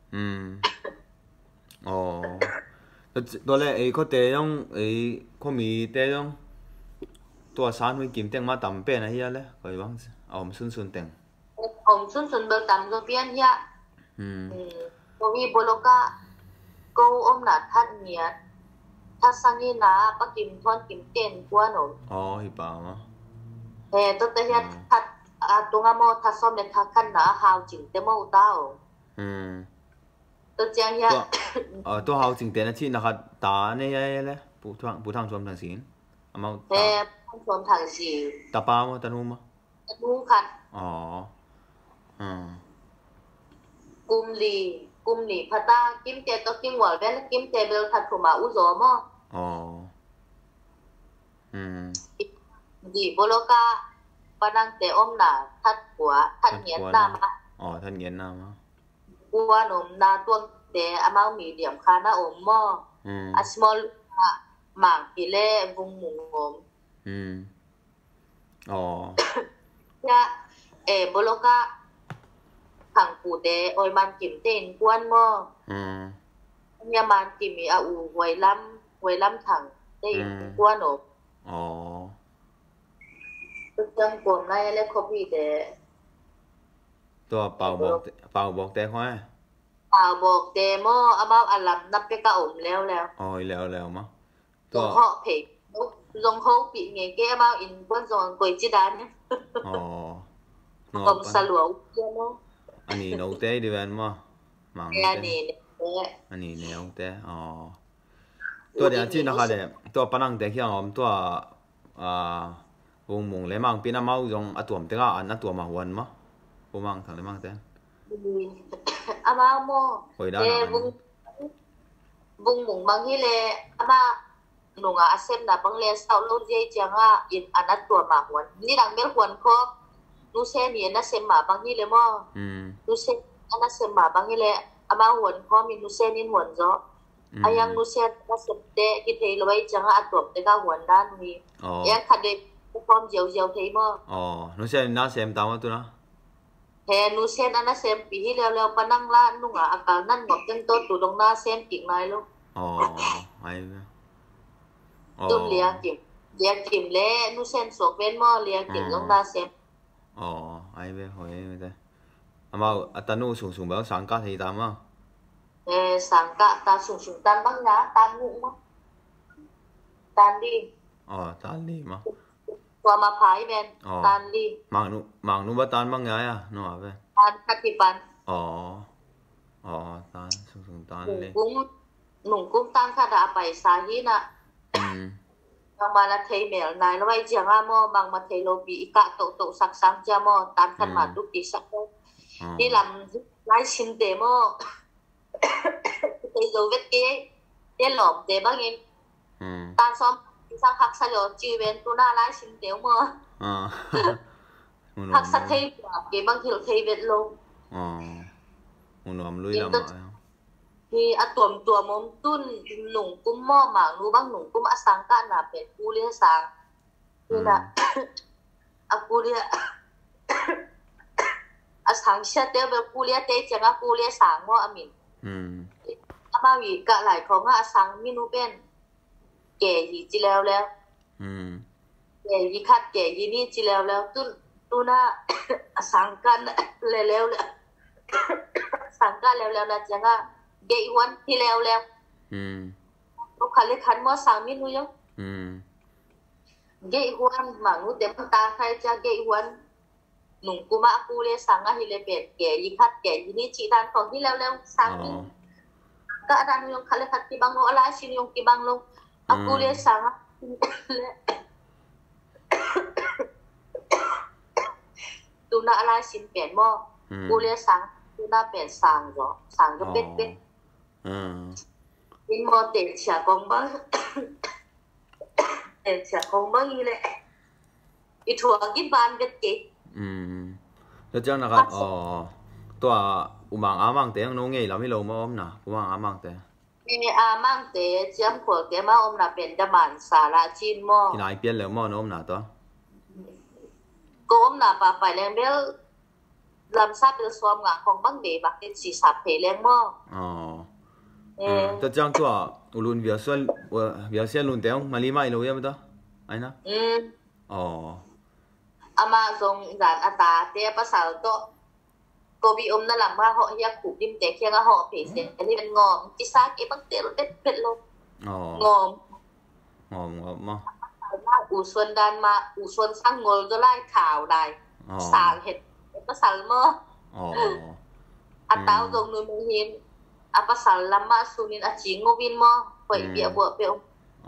Speaker 2: ตัวแรกเขาเตยงเขามีเตยงตัวสารวิกิมเต็งมาต่ำเป็นอะไรเลยก็ยังเอาซุนเต็ง
Speaker 1: ซุนเบลต่ำก็เปลี่ยนเฮียก็มีโบโลกาโกอมหนาทัดเงียถ้าสังนี้นะปะกิมทวนกิมเต้นกวนหนู
Speaker 2: ฮิปามะ
Speaker 1: ตัวแต่ยัดทัดตัวงามอทัดซ้อมเป็นทัดขันนะหาวจิงเตมอเต้าตัวเจียงยัด
Speaker 2: ตัวหาวจิงเตนะที่นะครับตาเนี่ยเลยผู้ทางชมทางศีลมา
Speaker 1: ผู้ชมทางศีล
Speaker 2: ตาปามะตานูมะ
Speaker 1: ตานูคันกุมลีพัตตากิมเตตัวกิมหวานแว่นกิมเตเบลทัดถุมาอุโสมดีโบโลกาปนังเตอมนาทัดหัวทัดเงียนนามะ
Speaker 2: ทัดเงียนนามะ
Speaker 1: กัวหนมนาตัวเตอมามีเดียมคานาอมมออัสมอลหมางกิเลวุงมุงอมยะโบโลกาขังปูเตออยมันกิมเต้นกวนมอยามันกิมีอาอูไว้ล้ำถังเต้นกวนอบจังกลมไล่เล็กคอพี่เต
Speaker 2: ตัวเป่าบอกเตห้อย
Speaker 1: เป่าบอกเตมออามาอัลลัมนับไปกะอมแล้ว
Speaker 2: แล้วมั้ง
Speaker 1: ตัวเหาะเพกลงเขาปีเงี้ยแกมาอินบนจงกวยจิดานเนี่ยกลมสลัวเยอะมั้ง
Speaker 2: อันนี้นกเต้ดิเวนมั้งมัง
Speaker 1: อันนี้
Speaker 2: เนี่ยนกเต้ตัวเดียวที่นะครับเด็กตัวปนังเด็กอย่างผมตัววงมงเลยมั่งปีน้ำเมาจงตัวมันเตะอันตัวมาหวนมั้งผมมั่งทางเลยมั่งเต้
Speaker 1: อามาโม่วงมงบางทีเลยอามาหนุ่งอาเซมนะบางเลยสาวโลเจจังอินอันตัวมาหวนนี่ดังเบลหวนครบนูเซนี่นะเซมมาบางทีเลยมั้งนูเซอันนั้นเซมมาบางทีเลยอามาหวนครบมีนูเซนี่หวนจ้ะอายังนูเซนะเซมเตะกิเทลไว้จังตัวเตะก็หวนด้านนี้ยังขัดเด็กพร้อมเจียวเทมั้ง
Speaker 2: นูเซน่าเซมตามว่าตัวนะ
Speaker 1: นูเซนอันนั้นเซมปีที่แล้วปนังล้านนุ่งอาการนั่นหมดจังโตตัวตรงหน้าเซมกิ่งไม้ลูก
Speaker 2: ไอ้
Speaker 1: ตุ้มเลียกิ่มเล่นูเซนสวกเว้นม้อเลียกิ่มตรงหน้าเซม
Speaker 2: ไอ้เว้ยหอยไม่ได้อามาอัตนูสูงแบบสังกัดที่ตามมั้ง
Speaker 1: สังกัดตาสูงตันบ้างนะตันนุ่งมั้งตันดี
Speaker 2: ตันดีมั้ง
Speaker 1: ตัวมาพายแมนตันดี
Speaker 2: มังนุบัตันบ้างไงนัวไป
Speaker 1: ตันคัติปัน
Speaker 2: ตันสูงตันเลย
Speaker 1: หนุ่มกุ้มตันข้าด่าไปสาฮีน่ะบางมาละเทเมลนายแล้วไว้เจียงมอบางมาเทโลปีอีกะโตสักสังเจียมอตันขันมาดุกิสักนี่ลำไล่ชิมเตมอเตโลเวตเก้เตหลอมเตบ้างเองตันซ้อมสังหักสยอจีเวนตัวหน้าไล่ชิมเตมอหักสักเทยเก็บบางทีเราเทเวตลง
Speaker 2: มุนวมลุยละมั้ง
Speaker 1: นี่ตัวมมตุ้นหนุ่งกุ้มหม้อหมางรู้บ้างหนุ่งกุ้มอสังกันน่ะเป็นกูเรียสังนี่นะกูเรียอสังเชื่อเตแบบกูเรียเตจังกูเรียสังว่าอามินอามาวีกะหลายของอสังมินูเป็นแก่ยีจีแล้วแก่ยีคัดแก่ยีนี่จีแล้วตุ้นน่ะอสังกันแล้วสังกันแล้วนะจังเกยวันที่แล้วลูกค้าเล็กขันมอสังมินุยังเกยวันหมังนุเต็มตาใครจะเกยวันหนุ่มกูมากูเลยสังฮิเลเบตเกยยิคัดเกยยินี่จีดานของที่แล้วสังมิก็อันนั้นยงคันเล็กขัดที่บางโนอะไรชินยงที่บางลงกูเลยสังตูน่าอะไรชินเปลี่ยนมอกูเลยสังตูน่าเปลี่ยนสังก็เป็นเป็นโมเดลเสียกองบ้างเสียกองบ้างนี่แหละอีถั่วกินบานเป็นเก๋
Speaker 2: แล้วจังนะครับตัวอุมังอามังเตยังน้องเงี้ยเราไม่รู้มั้งนะอุมังอามังเต
Speaker 1: มีอามังเตเจียมขวดเตมาอมน่ะเป็นดมันสาระจีนมั้ง
Speaker 2: ที่ไหนเปลี่ยนแล้วมั้งน้องน่ะตัว
Speaker 1: ก็อมน่ะป่าไปแรงเบลลำซับเป็นซ้อมงานของบังเดบักเป็นสีสับเพลแรงมั้ง
Speaker 2: แต่จังตัวอุลุนเบียร์เสียลุนเตียงมาลีมาอีโลยังไม่ตัวไอ้นะ
Speaker 1: อามาทรงจานอัตาเตียภาษาโตโกบีอมนั่นหลังว่าเขาอยากผูกดิมเตะเคียงก็ห่อเพจอันนี้เป็นงอมจิซาเก็บบังเตะรถเป็ดลงงอม
Speaker 2: mà
Speaker 1: u xuân đan mà u xuân sang ngồi cho lại thảo đài sàng hết có sàng mơ tao dùng người mình hiền apa sàng làm mà sunin chỉ ngô vin mơ vậy bịa bữa bịa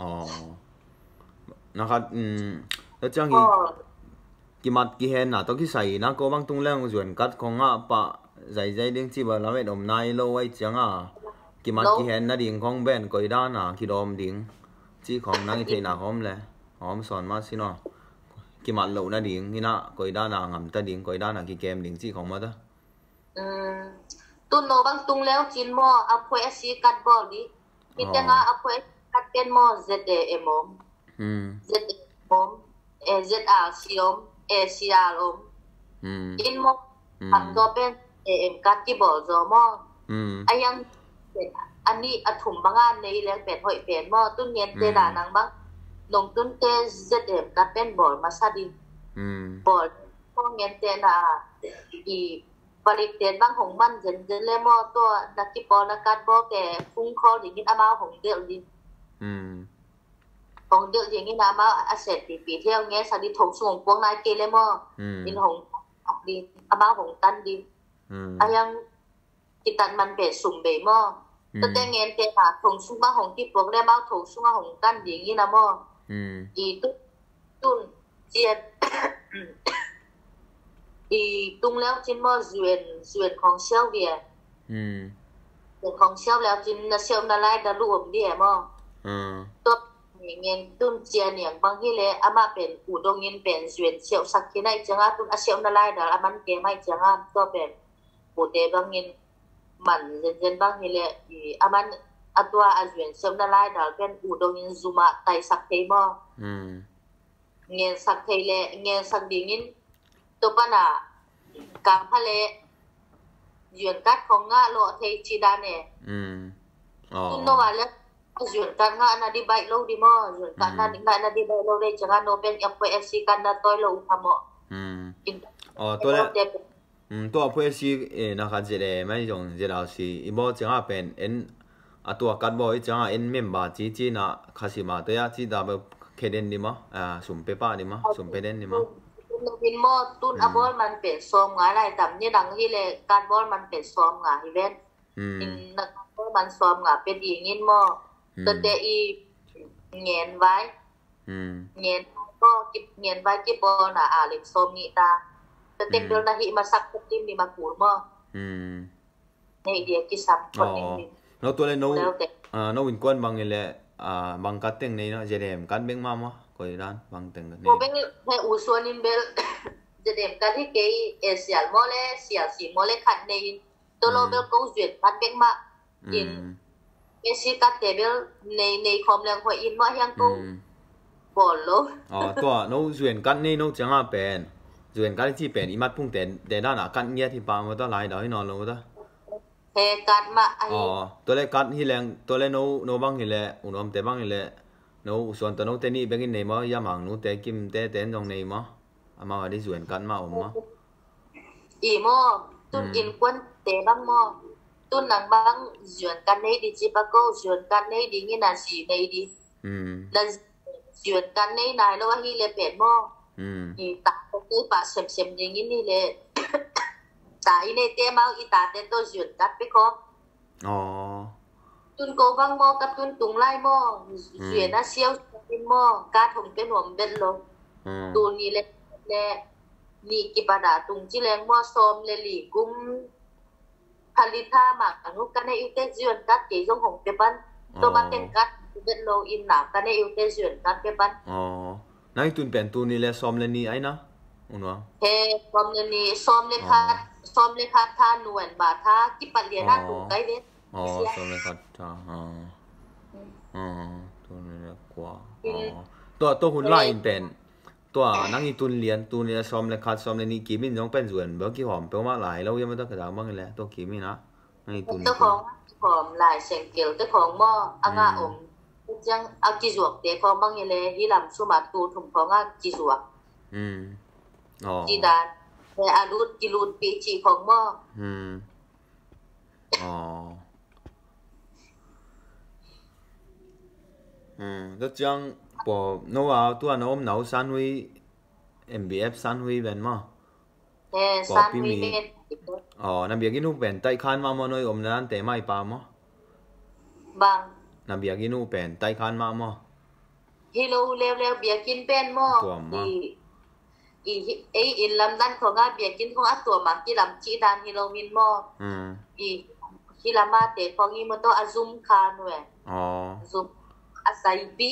Speaker 2: นะครับแล้วจังกี่มัดกี่เห็นนะตอนที่ใส่นะก็บางตรงแรงส่วนกัดของปะใจดิ้งที่ว่าเราไม่ดมนายโลไว้จังกี่มัดกี่เห็นนะดิ้งของแบนก็ได้นะกี่ดอมดิ้งที่ของนั่งที่หน้าหอมเลยหอมสอนมาสิเนาะกี่มัดโลนะดิ้งนี่นะก็ได้นะงำตาดิ้งก็ได้นะกี่เกมดิ้งที่ของมาตัว
Speaker 1: ตุนโนบางตรงแล้วจินมอเอาพวยสีกัดบอลดิมีแต่งาเอาพวยกัดเป็นมอ ZDM ZDM ZRCM ACRM อินมอทำตัวเป็น AM กัดที่บอลจอมอไอยังเป็นอันนี้อถุมบางอันในแล้วเป็นหอยเป็นมอตุ้นเงียนเตดานังบ้างลงตุ้นเต ZDM กัดเป็นบอลมาซาดิบอลพวกเงียนเตนาอีบริเตนบางของมันเจนเลมอตัวนักกีฬานักการบอลแกฟุ้งคออย่างนี้อามาของเดียวดิของเดียวอย่างนี้อามาอาเซตปีเที่ยวเงี้ยสันดิถงส่งพวงนายเกเลมอดินของดิอามาของตันดิอายังกิตันมันเป็ดสุ่มเบมอตั้งแต่เงี้ยเตะหาถงสุ่มมาของที่พวงได้มาถงสุ่มมาของตันอย่างนี้นะมออีตุ้นเจียนอีตุงแล้วจินมอส่วนของเชลเวียส่วนของเชลแล้วจินเชลนาไลดารวมเดียมอตัวเงินตุนเจียนอย่างบางที่เลยอามาเป็นอูดงเงินเป็นส่วนเชลสักที่ไหนจังตุนเชลนาไลดาอามันเกไม่จังตัวเป็นปูเตบางเงินมันเจนบางที่เลยอามันตัวส่วนเชลนาไลดาเป็นอูดงเงินซูมาไตสักเทมอเงินสักเทเลยเงินสักดีเงินตัวปนาการทะเลหยวนกัดของงาโลเทจิดาเนี่ยคุณโนวาแล้วหยวนกัดงานาดีใบโลดีมอหยวนกัดนาดีใบโลเลยจังโนเป็นFPSCกันนาตัวโลทำ
Speaker 2: ตัวแรกตัวFPSCนะครับเจเดไม่จงเจเราสิอีโมจังเป็นตัวกัดบอยจังเมมบาจีนะคาสิมาตัวจีดาแบบเคเดนดีมั้ยสุ่มเปป้าดีมั้ยสุ่มเปเดนดีมั้ย
Speaker 1: วินมอตุนอบอลมันเป็นซอมงาอะไรแต่เนี่ยดังที่เลยการบอลมันเป็นซอมงาอีเวนต์นักบอลมันซอมงาเป็นอีงินมอตัวเตอีเงียนไว้เงียนก็กิบเงียนไว้กิบบอลน่ะเล็กซอมนี่ตาตัวเต็มเบลนาฮิมาสักทีมนี่มากูมอในเดียกิซับคนนึง
Speaker 2: เราตัวเลยโนวินกวนบางเลยบางกัดเต็งนี่เนาะเจเดมกัดเบ่งมามะก็ได้ด้านบางเต็งกันนี่
Speaker 1: ผมเป็นให้อุศวนินเบลจะเดมกันที่เกย์เสียโมเลเสียสีโมเลขัดในตัวเราเบลก็จุดกัดเบ่งมาอินสิกัดเตเบลในคอมเรื่องหัวอินมายังกูบอลโล
Speaker 2: ตัวโนส่วนกัดนี่โนจังเป็นส่วนกัดที่เป็นอีมัดพุ่งแต่ด้านหน้ากัดเงี้ยที่ปางมันต้องไล่ดาวให้นอนลงก็ได้
Speaker 1: กัดมา
Speaker 2: ตัวเล็กกัดที่แรงตัวเล็กโนบางที่แหละอุณหภูมิแต่บางที่แหละโนส่วนตัวโนเตนี่เป็นกินไหนมั้ยยามังโนแต่กิมแต่ตรงไหนมั้ยอามาว่าได้ส่วนกัดมามั้ย
Speaker 1: อีโมตุนอินควนเตบางมอตุนหนังบางส่วนกันในดิจิปะโกส่วนกันในดิงี้น่ะสีในดิแล้วส่วนกันในนายแล้วว่าฮีเลเป็ดมออีตาคือปะเสมๆอย่างงี้นี่แหละตาอีในเตมาอีตาเตตัวส่วนกัดไปก็ตุนโกบางมอกับตุนตุงไล่มอเสียนะเซียวเป็นมอกาถงเป็นหวมเป็นลงตูนี่แหละนี่กิปดาตุงจิแรงมอซอมเลลีกุมผลิตท่าหมักอนุกันในอุเตจวนกัดเกยงหงเปปันตัวมาเต็งกัดเป็นโลอินหนากันในอุเตจวนกัดเปปัน
Speaker 2: นั่นตุนเป็นตูนี่แหละซอมเลนี่ไอ้นะอุนวะ
Speaker 1: เฮ้ซอมเลนี่ซอมเลขาท่าหน่วยบาท่ากิปัดเลียน่าตุงไกเว
Speaker 2: ซอมเลขาท่าตัวนี้แหละกว่าตัวหุ่นไล่เป็นตัวนั่งอีตุนเลียนตุนเนี่ยซอมเลขาซอมเลนี่กีมินน้องเป็นส่วนเบอร์กี่หอมเป็นว่าหลายเรายังไม่ต้องกระดาษบ้างเลยตัวกีมินนะนั่งอีตุน
Speaker 1: เจ้าของหอมหลายเสียงเกลียวเจ้าของหม้ออ่างอมจังเอากิจวกเดี๋ยวของบางอย่างเลยที่ลำสุมาตูถุงของกิจวกจีดานแต่อารุณกิรูนปีจีของหม้อ
Speaker 2: แล้วจัง bỏ nấu áo tua nấu nấu san huy MBF san huy bên mà
Speaker 1: san huy bên
Speaker 2: nằm biệt cái nụ bên tay khăn mà nói nan té mai pa mà
Speaker 1: bang
Speaker 2: nằm biệt cái nụ bên tay khăn mà
Speaker 1: hello leo biệt kinh bên mà in làm đanของอาเบียกินของอาตัวมาที่ลำจีดานฮิโรมินมอที่ลำมาเตะของอีมันต้องอาซุมคานเว้ยซุมอาศัยปี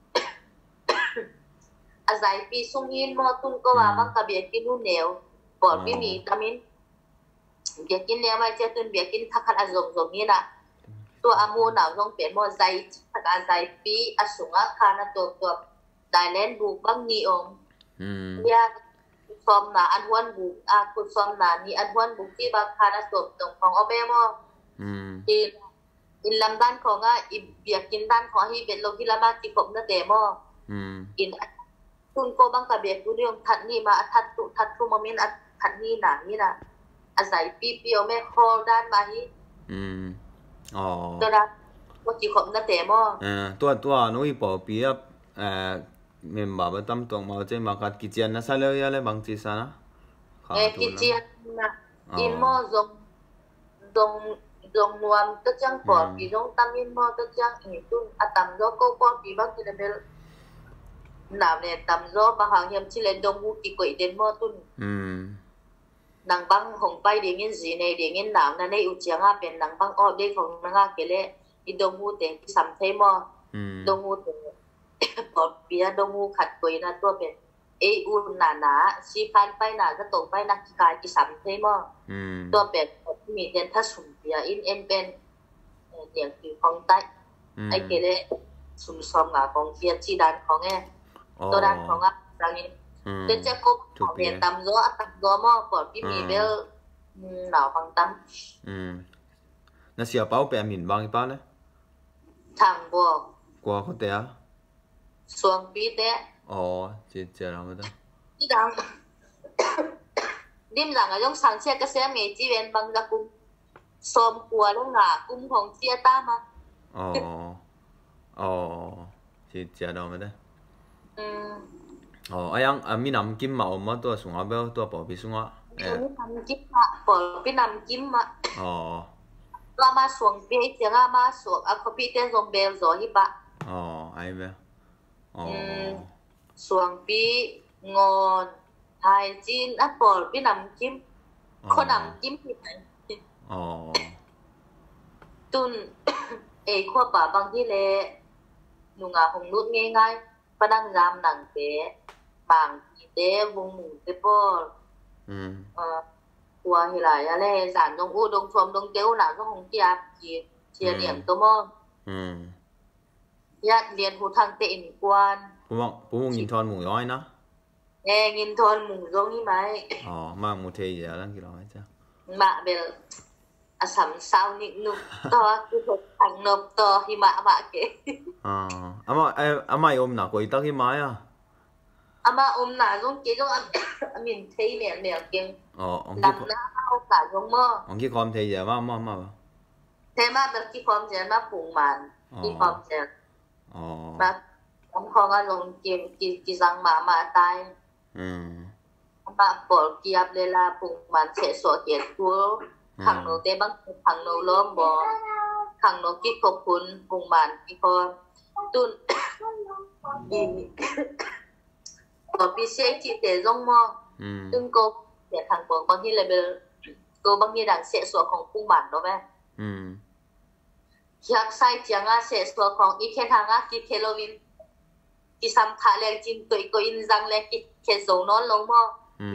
Speaker 1: อาศัยปีซุ่มยินมอตุ้งก็ว่าบางกับเบียกินนู่นเหนียวปอดไม่มีตามินเบียกินแล้วไม่เจ้าตุนเบียกินทักขันอาซงนี่นะตัวอามูหนาวต้องเปลี่ยนมอใจทักอาศัยปีอาสุงอาคานะตัวได้เล่นบุกบางนีองเนี่ยฟอมนาอันวันบุกคุณฟอมนานี่อันวันบุกที่บางคานะตรงของอเบมออินลำด้านของอิเบียกินด้านของที่เป็นโลกิลามาติกบนั่นเดมออินคุณโกบังกับเบียกุเรื่องทัดนี่มาทัดทุมามินทัดนี่หนานี่นะอาศัยปีเปียวแม่คอด้านมาที่ตัวนั้นว่าติกบนั่นเดมอ
Speaker 2: ตัวนู้นปอปีอ่ะเมมบาร์ตั้มตรงมาเจมากัดกิจยานะซาเลย์อะไรบางทีซะนะ
Speaker 1: กิจยานะอินมอจงนวมตัวจังปอปีจงตั้มอินมอตัวจังอีตุนอัตมโจก็ปอปีบางทีเดลหนาวเนี่ยตั้มโจบางอย่างที่เล่นดงหูกิโกยเดนมอตุนนางบังหงไปเดียงินสีในเดียงินหนาวนั่นในอุจจาระเป็นนางบังออเด็กของนางเกล้อีดงหูเต็งสัมเทมอดงหูเต็งปอดเปียดงหูขัดกุยนะตัวเป็นอุนหนาชีคันไปหนาก็ตรงไปนักกายกิสัมเทมอตัวเป็นมีเดนทัสุมเปียอินเอ็นเป็นเดียงคือของใต้ไอเกล้สุมซอมงาของเทียจีดานของตัวด้านของเรานี้เดนจะกบของเรียนตำโซ่ตำโซ่มอปอดพี่มีเบลหนาวฟังต
Speaker 2: ำน่าเสียเป้าแปมหินบางอีป้าเลย
Speaker 1: ทางบวก
Speaker 2: กลัวเขาเตะ
Speaker 1: สวงปีเตะ
Speaker 2: เจ๊เราไม่ได้
Speaker 1: ที่ดังดิมหลังต้องสั่งเชียกระเสียเมจีเวนบางตะกุมซ้อมกลัวแล้วหงากุมของเชียต้ามา
Speaker 2: เจ๊เราไม่ได้ไอ้ยังมีน้ำกิมมาอมมาตัวสุงอาเบลตัวปอปีสุงอา
Speaker 1: น้ำกิมมาปอปีน้ำกิมมาเรามาสวงปีเสียงมาสวงเขาปีเต้นซอมเบลซอฮิปะ
Speaker 2: ไอ้เบล
Speaker 1: สวงปีงอนไทยจีนปอปีน้ำกิมคนน้ำกิมที่ไหนตุนขั้วป่าบางที่เละหนุ่งหงนุดง่ายๆปนังรามหนังเตะบางทีเตะวงหนึ่งเตะปอกัวเฮลายอะไรสารดงอู้ดงชมดงเจ้าหนาก็คงเกียบเชียเหลี่ยมตัวมอญาติเรียนหูทางเตะหนึ่งกวน
Speaker 2: ปูงินทอนหมูย้อยนะ
Speaker 1: งินทอนหมูตรงนี้ไหม
Speaker 2: มาหมูเทียแล้วกี่ร้อยจ้ะ
Speaker 1: มาเบลสัมสาวนิดนุต่อคือถูกทางนบต่อหิมะมาเก
Speaker 2: อามาอมหนักกว่าอีตักหิมะอ่ะ
Speaker 1: อามาอมหนาตรงเกจงมินเทียเหนียวเก่งดำน้าเอาตาตรงหม้อ
Speaker 2: กี่ความเทียมา
Speaker 1: เทมาแบบกี่ความเทียมาปรุงมันกี่ความเทียมาผมของอารมณ์กี่สังมาตายมาปอดเกียบเลยล่ะปรุงมันเสะสวดเกียรตัวขังโนเตบังขังโนล้อมบ่ขังโนกิขอบคุณปรุงมันกี่พอตุนปอดพิเศษที่เตะลงมอตึงโกเดี๋ยวทางบางที่เลยเบลโกบางที่ดังเสะสวดของปรุงมันเนาะแม่อยากใส่เจียงเสะสวดของอีเคทางกิเคโลวินกิสัมภาแรงจินตัวก็อินจังแรงกิเคโซนอนลงมอ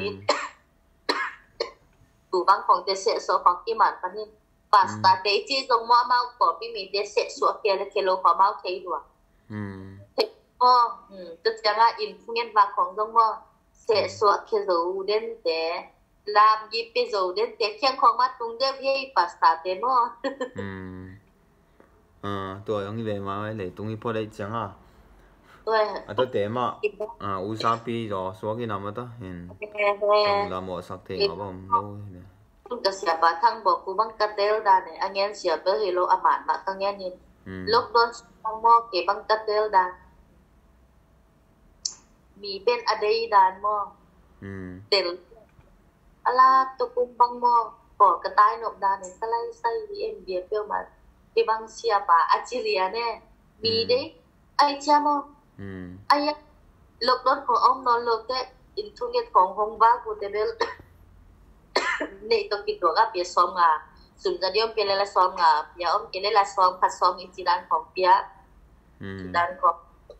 Speaker 1: ตูบางของเดเสสของกิมันปนิปาสต้าเดจิจงมอมาปอปีมีเดเสสวเกลเคโลของมาเทดัวเทตัวจังอินฟุเงินบาของจงมอเสสวเคโลเดนเตลามยิปโซเดนเตเคียงของมาตุงเดเฮปาสต้าเตม
Speaker 2: อตัวยังนี่เลยมาไว้เลยตรงนี้พอได้จังตัวเตมาอุตสาหปีรอสวกินน้ำตัวเห็นเราหมดสักเทงเอาบ้างรู้เนี่ย
Speaker 1: คุณก็เสียบทั้งบอกกูบังกระเตลดาเนี่ยอันนี้เสียไปให้โลอามันมาตั้งแง่นินลูกโดนทั้งหม้อเก็บบังกระเตลดามีเป็นอเดยดานมอเตลอะไรตุกุมบังมอปอกระต่ายนกดานเนี่ยก็ไล่ใส่วีเอ็มเบียเปียวมาที่บังเชียป่าอาจิเลียเนี่ยมีเด้ไอเจ้ามอไอ้ลกรถของอ้อมนอนลกแต่อินทุเนียของฮงบ้ากูเตเบลเนี่ยตัวกินตัวก็เปียซ้อมงาสุนทรยมเป็นอะไรซ้อมงาอย่าอ้อมเป็นอะไรซ้อมขัดซ้อมอินจิดันของเปียจิดันของ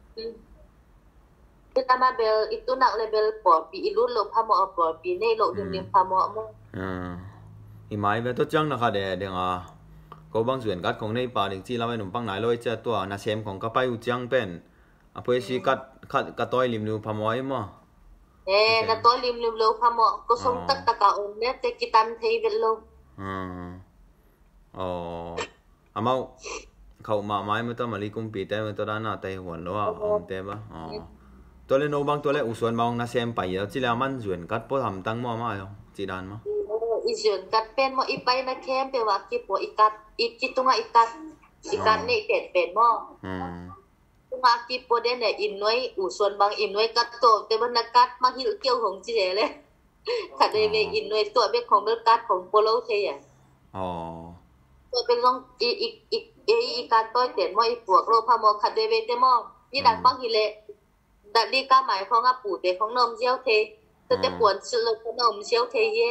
Speaker 1: Pertama bel itu nak label porpi ilu lo pamo porpi nei lo dim pamo mo
Speaker 2: hi mai ve to chang na kha de denga ko bang zuen kat khong nei pa ding chi la mai num pang nai loi cha to na sem khong ka pai u chang pen a poi si kat ka toi lim nu pamo ai mo
Speaker 1: na toi lim lo pamo ko song tak ta ka on ne te kitan thei vel lo
Speaker 2: amau khau ma mai ma to mali kum pi te ma to da na tai hon lo om te baตัวเล่นโนบังตัวเล่นอุศวนบางนาเซมไปแล้วจีแล้วมันส่วนกัดพอทำตั้งหม้อมาแล้วจีดานมั้ง
Speaker 1: อีส่วนกัดเป็นหม้ออีไปนะแคมเปว่ากี่ปัวอีกัดอีจิตุงอีกัดนี่เป็นหม้อตุงกี่ปัวเด่นเนี่ยอินน้อยอุศวนบางอินน้อยกัดโตแต่บรรณากัดมาหิวเกี่ยวของจีเลยขัดเลยเวอินน้อยตัวเป็นของเบลกัดของโปโลเทียตัวเป็นต้องอีกัดต้อยเต็นหม้ออีปวกโลพามอขัดเลยเวเตหม้อยี่ดังบางฮิเลแต่ดีก็หมายของอาปู่เด็กของนมเชี่ยวเทแต่ปวดสุดเลยของนมเชี่ยวเทเย่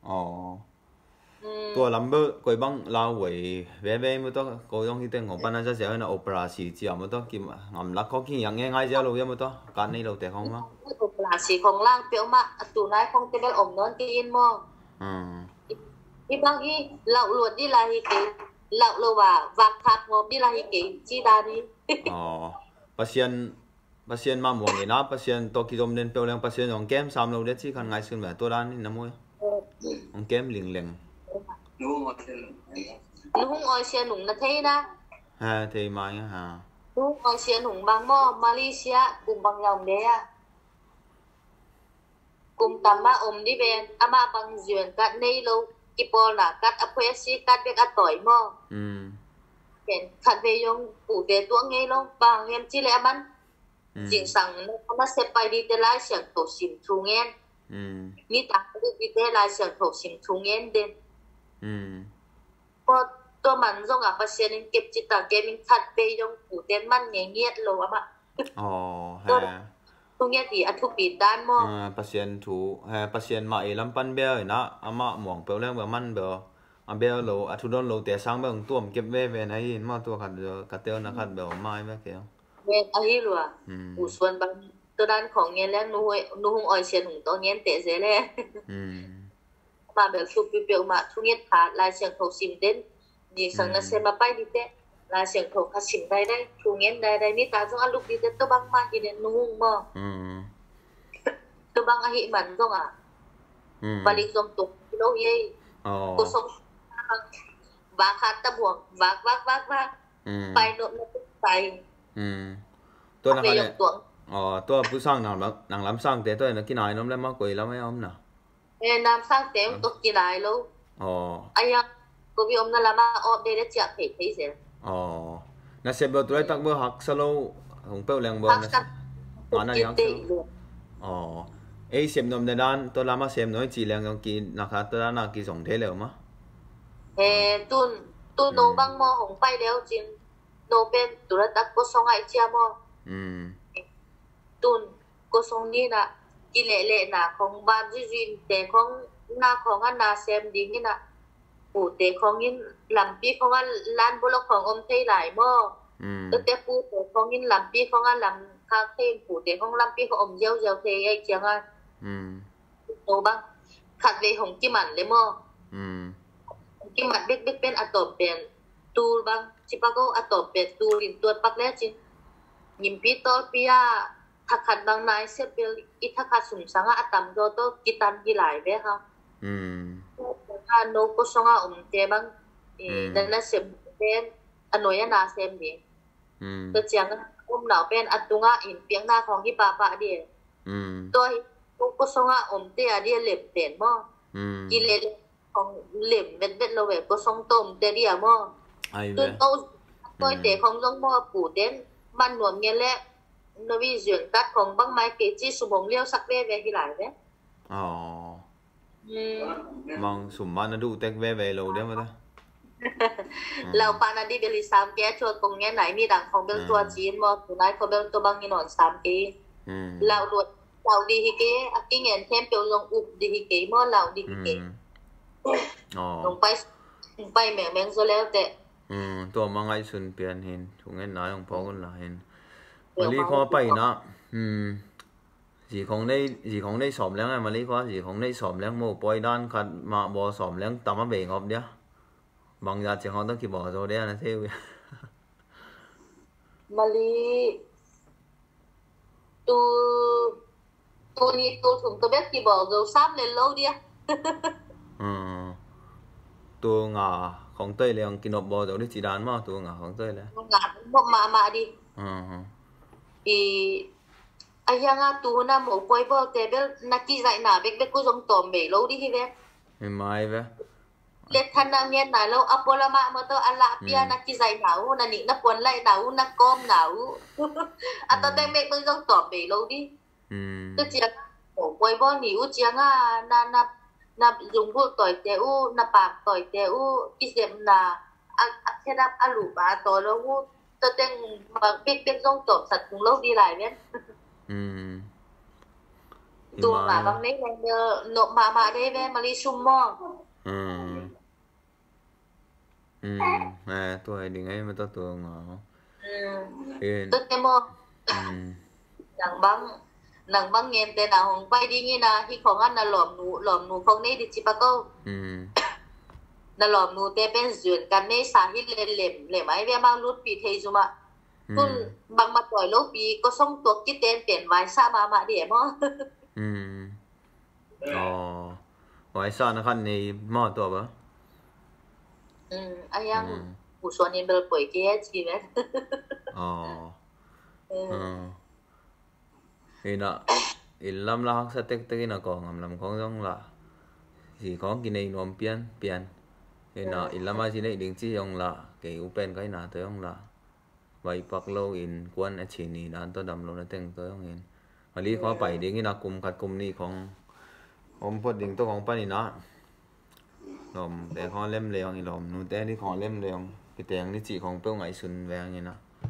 Speaker 2: ตัวลำเบอร์ก๋วยบังลาวหวยเว้ยมันต้องก๋วยต้องที่เต็งของปนัญชาเสียนะโอเปร่าสีเจียวมันต้องกินงำลักเขากินอย่างง่ายๆเจ้าเราเนี่ยมันต้องการในเราแต่ของมั้ง
Speaker 1: โอเปร่าสีของล่างเปรี้ยวมากตัวน้อยของเต็มอมนอนกินมั้งที่บางที่เราหลวดที่ลาฮิเกเราว่าวักทักงบที่ลาฮิเกจีดานี
Speaker 2: pasien ma muang ina pasien to ki dom den pe leng pasien ong kem sam lo de chi khan ngai sun ba to dan ni namoy ong kem ling leng
Speaker 1: nuhung oi sia nung na thei na
Speaker 2: ha thei mai ha
Speaker 1: nuhung oi sia nung bang mo Malaysia kum bang yong de a kum tamma om di ben ama bang zuen kat nei lo ki pol na kat a phe si kat bek a toy mo ken khat ve yong pu ve tuang ngei lo bang em chi le manจริงสั่งเขามาเซฟไปดีแต่ลายเสียงถูกสิมทูเงี้ยนี่ต่างกันดีแต่ลายเสียงถูกสิมทูเงี้ยเด่นพอตัวมันส่งอ่ะภาษาเก็บจิตตาเกมิงคัดไปยงปูเต้นมันเงี้ยโลอ่ะมะตัวเงี้ยดีอัทุปีด้านมอ
Speaker 2: ภาษาถูภาษามาเอลำปันเบลนะอามาหมองเปลเรื่องแบบมันเบลอันเบลโลอัทุดอนโลแต่สร้างเบลตัวมันเก็บเว่ไหนมาตัวขัดกัดเตลนะขัดเบลไม้แม่เกล
Speaker 1: เวอหิรัวอุส่วนบางตัวด้านของเงี้ยแล้วนูหงออยเชียนหงตัวเงี้ยเตะเสียเลยมาแบบชุบเปียวมาทุกเงี้ยขาดลายเสียงถูกสิมเด่นดีสังนักเซมาไปดีเตะลายเสียงถูกขัดสิมได้ทุกเงี้ยได้มีตาจงอลุกดีเตะตัวบางมาอีเด่นนูหงมาตัวบางอหิมันจงอ่ะบาลิกจงตุกโลเย่กุศลบางขาดตะบวกบางไปโน่นไป
Speaker 2: ตัวนั้นเนี่ยตัวผู้สร้างหนังล้ำสร้างแต่ตัวนั้นกินไหนน้ำแล้วมากกว่าแล้วไม่อ้อมนะ
Speaker 1: น้ำสร้างแต่ตัวกินไหนแล้วไอ้ยังกูพี่อมนั่นละมาออมได้เจ็บเผ็ดเสีย
Speaker 2: น่าเสียเบอร์ตัวไอ้ตักเบอร์หักสโลของเปรี้ยวแรงเบอร์นะนั่นยังเอ้เสียบนมในด้านตัวละมาเสียบน้อยจีแรงยังกินนะครับตัวละน่ากินสองเท่แล้วมั้ง
Speaker 1: ตุนโนบังมอของไปแล้วจริงโนเป็นตุลตักก็ส่งไอเจียมอตุนก็ส่งนี่นะกิเลเลนะของบ้านจีนแต่ของหน้าของอันนาเซมดิ้งนี่นะปูแต่ของยินลำปีของอันล้านบุรของอมเทยหลายมอแต่ปูแต่ของยินลำปีของอันลำคาเฟ่ปูแต่ของลำปีของอมเจียวเทยไอเจียงอ่ะโนบังขัดเวของกิมันเลยมอกิมันเบ็กเป็นอะตอมเป็นตูบังชิปาโกอะตอมเป็นตูลินตัวปักแล้วจิยิมปีโตปียาทักขัดบางนายเซเปลอิทักขัดสุ่มสังอะตัมโดโตกิตันกี่หลายเบ้ค่ะถ้าโนกุสงะเจบังนั่นน่ะเซมเป็นอโนยนาเซมดีตัวเจียงหนาวเป็นอัตุงะอินเปียงหน้าของฮิปาปะเดียตัวกุสงะเตียเดียเล็บเต็นมอกิเลสของเหล่มเป็นเราแบบก็ส่งต้มเดียมอตัวโตตัวเตะของต้องมอปูเต้นมันหนวมเงี้ยแหละ nó bị duyên tắt còn băng mai cái chỉ sum hồng liêu sắc về thì lại đấy
Speaker 2: mang sum mana du tek về lâu đấy mà ta
Speaker 1: เราปานาดีเบลิสามแกชัวตรงเนี้ยไหนมีดังของเบลตัวจีนมอตัวไหนของเบลตัวบางนอนสามเกเราหลวดเราดีฮิเกอกิ้งเงินเทมเปียวลงอุบดีฮิเกมอเราดีฮิเกลงไปแมงโซแล้วแต่
Speaker 2: ตัวมังไงสุนเปลี่ยนเห็นถุงเงินน้อยของพ่อคนละเห็นมาลีข้อไปนะสีของได้สอบแล้วไงมาลีข้อสีของได้สอบแล้วโมปอยด้านขัดมาบอสอบแล้วตามมาเบ่งอบเดียวบางอย่างจะเขาต้องกี่บอกโซเดียนะเท่
Speaker 1: มาลีตัวนี้ตัวถุงตัวเบ็ดกี่บอกเราซ้ำเลยlâu đi
Speaker 2: ตัวงาของเต้ยเลยกินอบบอเราได้จีดานมากตัวงาของเต้ยเลย
Speaker 1: งาบอกมาดิai yang tu na mo poi bo te bel na ki zai na bek bek ko jom tom be lâu đi hi ve
Speaker 2: mai ve
Speaker 1: let than na mien na lo apola ma mo to ala pia na ki zai na u na ni na pon lai na u na kom na u ata te mek ko jom tom be lâu đi to chia mo poi bo ni u chia nga na dùng bu tỏi te u na pak tỏi te u ki sem na a kherap alu ba to lo u to teng ma bek bek jom tom sat kung lâu đi lại venตัวมาบางนี้เลยนกมาได้แม่มาลีชุ่มมอง
Speaker 2: ตัวไอ้ดิ่งไอ้มันตัวงอ
Speaker 1: ตัวเต็มองหนังบางเงินแต่หนังของไปดีงี้นะที่ของอันน่ะหลอมหนูของนี่ดิจิปะก็น่ะหลอมหนูแต่เป็นส่วนกันในสาหิตเหล่มไอ้เวียมารุดปีเทจุมาคุณบางมาปล่อยโลกปีก็ส่งตัวกิเตนเปลี่ยนไว้ซามาเดี๋ยวมั้ง
Speaker 2: ไว้ซ่านะครับในหม้อตัวปะ
Speaker 1: ไอ้ยังผู้ชวนนี่เป็นป่วยแก่ชีวิต
Speaker 2: นี่นะอินลำลักสเต็กตะกี้นะก่อนลำของต้องละสีของกินในนมเปลี่ยนนี่นะอินลำมาจีในดิ่งที่ยองละเกี่ยวเป็นก็น่าตัวยองละไว้ปักโลอินกวนชินีด้านตัวดำลงในเต็งตัวยองเห็นมาลีขอไปดิ่งนี่นะกลุ่มขัดกลุ่มนี้ของผมพอดิ่งตัวของป้านี่นะลมแต่ของเล่มเลี้ยงอีหลมนูแต่นี่ของเล่มเลี้ยงพี่แตงนี่จีของเป้าไงสุนแวงนี่นะ